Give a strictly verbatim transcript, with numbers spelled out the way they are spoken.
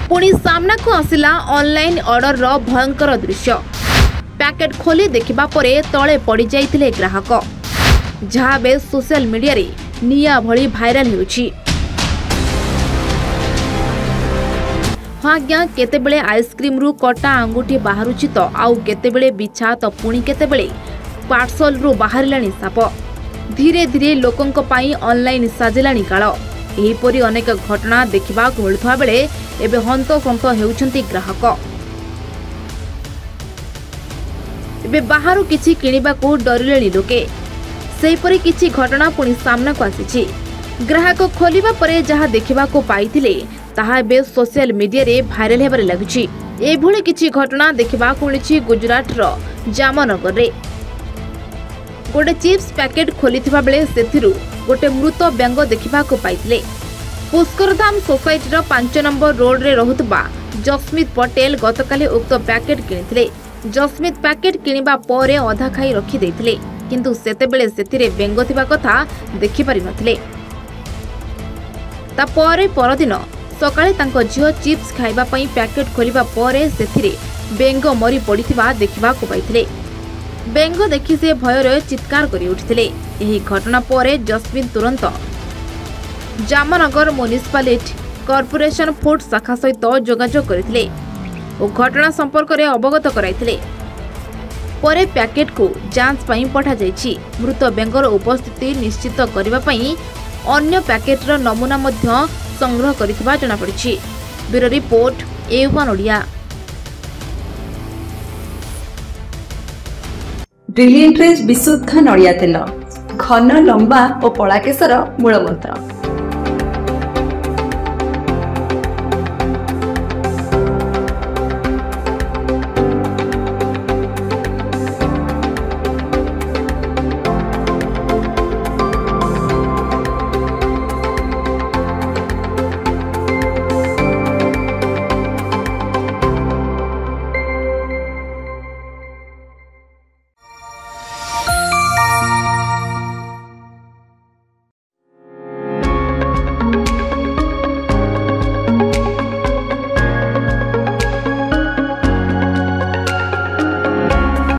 पुणी सामना को आसिला ऑनलाइन ऑर्डर रो भयंकर दृश्य। पैकेट खोली देखिबा परे तळे पड़ी जाइथिले ग्राहक, जहाँ बे सोशल मीडिया रे निया भली भाइराल होउछि। हाँ ज्ञा केतेबेले आइसक्रीम रु कटा अंगूठी बाहरुछि तो आउ केतेबेले बिछा तो पुणी केतेबेले पार्सल रु बाहरिलाणी साप। धीरे धीरे लोकंक पाई ऑनलाइन साजिलाणी काल। एहीपरि अनेक घटना देखिबा को मिलुथवा बेले एबे हंतसंत हेउछंती ग्राहक। एबे बाहरु किछि किनिबा को डरिलेणी लोके। सेहीपरि किछि घटना पुणी सामना को आसीछि। ग्राहक खोलिबा परे जहा देखिबा को पाइथिले ताहा एबे सोशल मीडिया रे भाइराल हेबारे लागुछि। एभଳି किछि घटना देखिबा को मिलिछि गुजरात रो जामनगर रे। गोटे चिप्स पैकेट खोलिथिबा बेले सेथिरु गोटे मृत बेंग देखिबा को पाइथिले। पुष्करधाम सोसाइटी रो पांच नंबर रोड रे रहुतबा जस्मित पटेल गतकाली उक्त पैकेट किनिथिले। जस्मित पैकेट किनिबा परे अधा खाई रखि दैथिले, किंतु सेतेबेले सेथिरे बेंग थिबा कथा देखि पारि नथिले। ता परे परदिन सकाळे तांको झियो चिप्स खाइबा पई पैकेट खोलिबा परे सेथिरे बेंग मरी पडिथिबा देखिबा को पाइथिले। बेंग देखि से भୟରେ चित्कार करि उठिथिले। एही घटना परे जस्मित तुरंत जामनगर म्युनिसिपालिटी कॉर्पोरेशन फूड शाखा सहित जोगाजोग करथिले और घटना संपर्क में अवगत कराइथिले। परे पैकेट को जांच पई पठा जाइछि। मृत बेंगर उपस्थिति निश्चित करिबा पई अन्य पैकेट रो नमूना मध्य संग्रह करिथिबा जणा पड़िछि। Bureau report A one Odia. Brilliant रेज विशुद्ध नड़िया तेल, घन लंबा और पड़ा केसर मूलमंत्र।